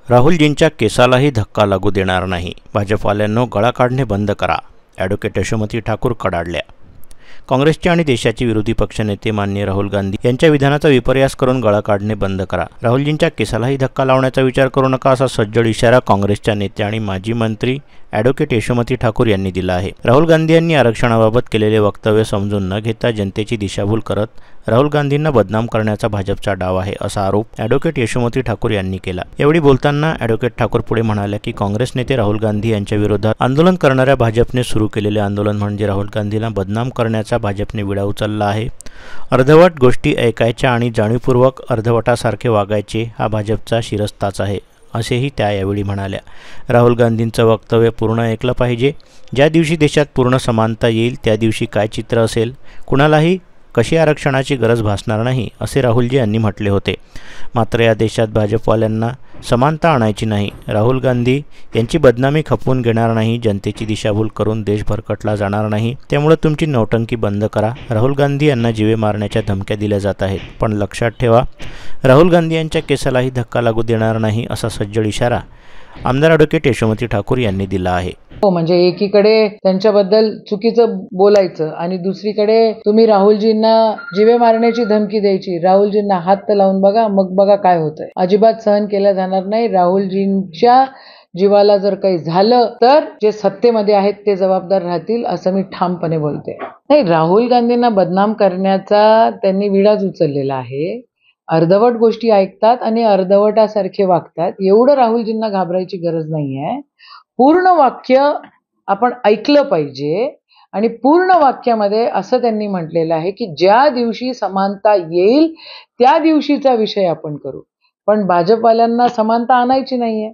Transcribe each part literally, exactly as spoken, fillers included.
राहुलजींच्या केसालाही धक्का लागू देणार नाही. भाजपवाल्यांनो, गळा काढणे बंद करा. ॲडव्होकेट यशोमती ठाकूर कडाडल्या. काँग्रेसचे आणि देशाचे विरोधी पक्षनेते माननीय राहुल गांधी यांच्या विधानाचा विपर्यास करून गळा काढणे बंद करा. राहुलजींच्या केसालाही धक्का लावण्याचा विचार करू नका, असा सज्जड इशारा काँग्रेसच्या नेत्या आणि माजी मंत्री ॲडव्होकेट यशोमती ठाकूर यांनी दिला आहे. राहुल गांधी यांनी आरक्षणाबाबत केलेले वक्तव्य समजून न घेता जनतेची दिशाभूल करत राहुल गांधींना बदनाम करण्याचा भाजपचा डाव आहे, असा आरोप ॲडव्होकेट यशोमती ठाकूर यांनी केला. यावेळी बोलताना ॲडव्होकेट ठाकूर पुढे म्हणाल्या की काँग्रेस नेते राहुल गांधी यांच्या विरोधात आंदोलन करणाऱ्या भाजपने सुरू केलेले आंदोलन म्हणजे राहुल गांधीला बदनाम करण्याचा भाजपने विडा उचलला आहे. अर्धवट गोष्टी ऐकायच्या आणि जाणीवपूर्वक अर्धवटासारखे वागायचे हा भाजपचा शिरस्ताच आहे, असेही त्या यावेळी म्हणाल्या. राहुल गांधींचं वक्तव्य पूर्ण ऐकलं पाहिजे. ज्या दिवशी देशात पूर्ण समानता येईल त्या दिवशी काय चित्र असेल, कुणालाही कशी आरक्षणाची गरज भासणार नाही, असे राहुलजी यांनी म्हटले होते. मात्र या देशात भाजपवाल्यांना समानता आणायची नाही. राहुल गांधी यांची बदनामी खपवून घेणार नाही. जनतेची दिशाभूल करून देश भरकटला जाणार नाही. त्यामुळे तुमची नौटंकी बंद करा. राहुल गांधी यांना जीवे मारण्याच्या धमक्या दिल्या जात आहेत, पण लक्षात ठेवा, राहुल गांधी यांच्या केसालाही धक्का लागू देणार नाही, असा सज्जड इशारा आमदार ॲडव्होकेट यशोमती ठाकूर यांनी दिला आहे. हो, म्हणजे एकीकडे त्यांच्याबद्दल चुकीचं बोलायचं आणि दुसरीकडे तुम्ही राहुलजींना जीवे मारण्याची धमकी द्यायची. राहुलजींना हात लावून बघा, मग बघा काय होतंय. अजिबात सहन केलं जाणार नाही. राहुलजींच्या जीवाला जर काही झालं तर जे सत्तेमध्ये आहेत ते जबाबदार राहतील, असं मी ठामपणे बोलते. नाही, राहुल गांधींना बदनाम करण्याचा त्यांनी विडाच उचललेला आहे. अर्धवट गोष्टी ऐकतात आणि अर्धवटासारखे वागतात. एवढं राहुलजींना घाबरायची गरज नाहीये. पूर्ण वाक्य आपण ऐकलं पाहिजे आणि पूर्ण वाक्यामध्ये असं त्यांनी म्हटलेलं आहे की ज्या दिवशी समानता येईल त्या दिवशीचा विषय आपण करू. पण भाजपवाल्यांना समानता आणायची नाहीये.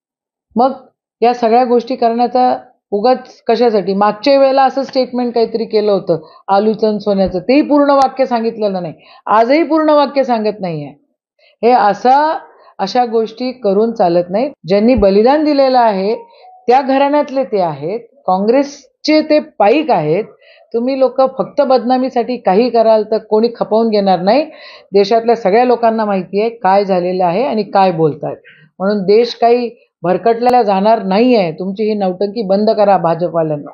मग या सगळ्या गोष्टी करण्याचा उगाच कशासाठी? मागच्या वेळेला असं स्टेटमेंट काहीतरी केलं होतं आलूचं सोन्याचं, तेही पूर्ण वाक्य सांगितलेलं नाही. आजही पूर्ण वाक्य सांगत नाहीये. हे असा अशा गोष्टी करून चालत नाही. ज्यांनी बलिदान दिलेलं आहे त्या घराण्यातले ते आहेत. काँग्रेसचे ते पाईक आहेत. तुम्ही लोक फक्त बदनामीसाठी काही कराल तर कोणी खपवून घेणार नाही. देशातल्या सगळ्या लोकांना माहिती आहे काय झालेलं आहे आणि काय बोलतायत. म्हणून देश काही भरकटलेला जाणार नाहीये. तुमची ही नौटंकी बंद करा भाजपवाल्यांना.